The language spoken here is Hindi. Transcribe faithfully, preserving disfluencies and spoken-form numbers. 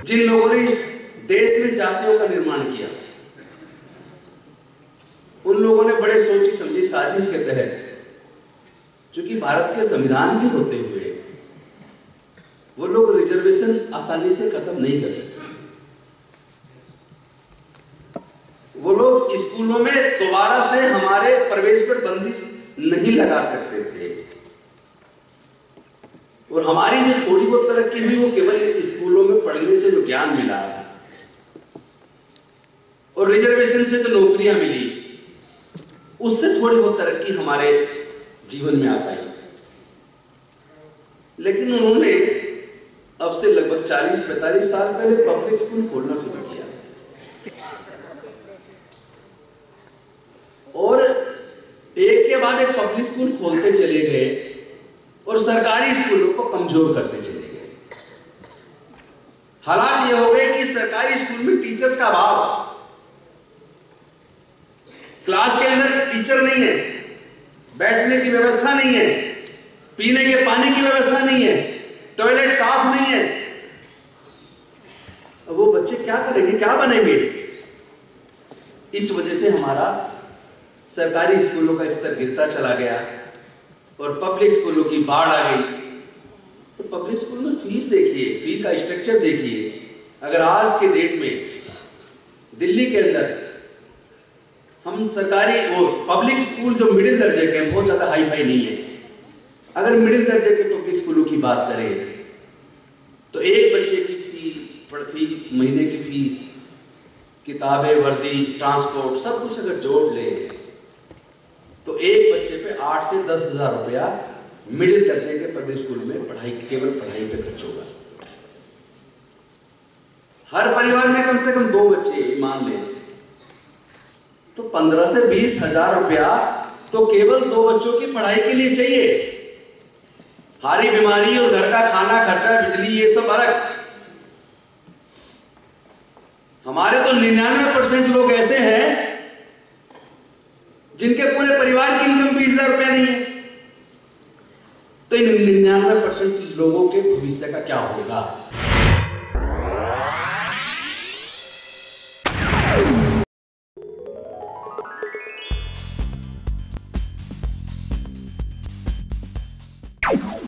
जिन लोगों ने देश में जातियों का निर्माण किया, उन लोगों ने बड़े सोची समझी साजिश के तहत, क्योंकि भारत के संविधान भी होते हुए वो लोग रिजर्वेशन आसानी से खत्म नहीं कर सकते। वो लोग स्कूलों में दोबारा से हमारे प्रवेश पर बंदिश नहीं लगा सकते थे, और हमारी जो थोड़ी बहुत तरक्की हुई वो केवल स्कूलों में पढ़ने से जो ज्ञान मिला और रिजर्वेशन से जो नौकरियां मिली, उससे थोड़ी बहुत तरक्की हमारे जीवन में आ पाई। लेकिन उन्होंने अब से लगभग चालीस पैंतालीस साल पहले पब्लिक स्कूल खोलना शुरू किया, और एक के बाद एक पब्लिक स्कूल खोलते चले गए और सरकारी स्कूलों को कमजोर करते चले गए। हालात ये हो गए कि सरकारी स्कूल में टीचर्स का अभाव, क्लास के अंदर टीचर नहीं है, बैठने की व्यवस्था नहीं है, पीने के पानी की व्यवस्था नहीं है, टॉयलेट साफ नहीं है। वो बच्चे क्या करेंगे, क्या बनेंगे? इस वजह से हमारा सरकारी स्कूलों का स्तर गिरता चला गया और पब्लिक स्कूलों की बाढ़ आ गई। तो पब्लिक स्कूल में फीस देखिए, फी का स्ट्रक्चर देखिए। अगर आज के डेट में दिल्ली के अंदर हम सरकारी और पब्लिक स्कूल जो मिडिल दर्जे के हैं, बहुत ज्यादा हाई फाई नहीं है, अगर मिडिल दर्जे के पब्लिक स्कूलों की बात करें तो एक बच्चे की फी फी महीने की फीस, किताबें, वर्दी, ट्रांसपोर्ट, सब कुछ अगर जोड़ ले तो एक बच्चे पे आठ से दस हजार रुपया मिडिल दर्जे के पब्लिक स्कूल में पढ़ाई, केवल पढ़ाई पे खर्च होगा। हर परिवार में कम से कम दो बच्चे मान लें तो पंद्रह से बीस हजार रुपया तो केवल दो बच्चों की पढ़ाई के लिए चाहिए। हारी बीमारी और घर का खाना खर्चा, बिजली, ये सब अलग। हमारे तो निन्यानवे परसेंट लोग ऐसे हैं जिनके पूरे परिवार की इनकम बीस हजार रुपया नहीं है। तो इन निन्यानवे परसेंट लोगों के भविष्य का क्या होगा?